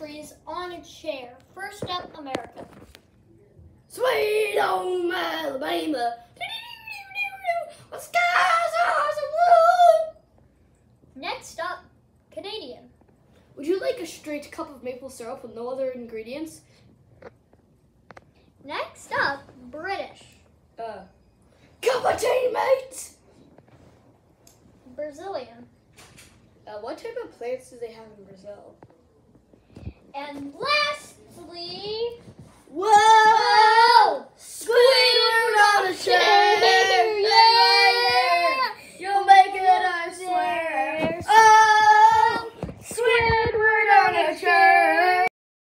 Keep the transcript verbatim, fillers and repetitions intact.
countries on a chair. First up, America. Sweet home Alabama. The skies are so blue. Next up, Canadian. Would you like a straight cup of maple syrup with no other ingredients? Next up, British. Uh, cup of tea, mate. Brazilian. Uh, what type of plants do they have in Brazil? And lastly, Whoa!